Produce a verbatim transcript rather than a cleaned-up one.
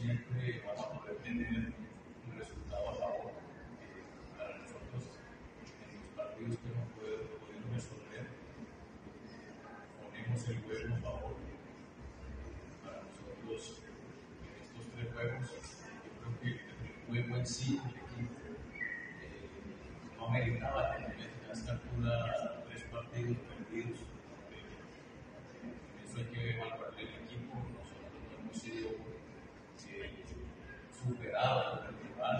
siempre vamos a poder tener un resultado a favor. Eh, para nosotros, en los partidos que hemos podido resolver, ponemos el juego a favor. Para nosotros, en estos tres juegos, yo creo que el juego en sí, el equipo, eh, no ameritaba tener a esta altura tres partidos perdidos. Eso hay que evaluar el equipo. Nosotros no hemos sido eh, superados por el rival.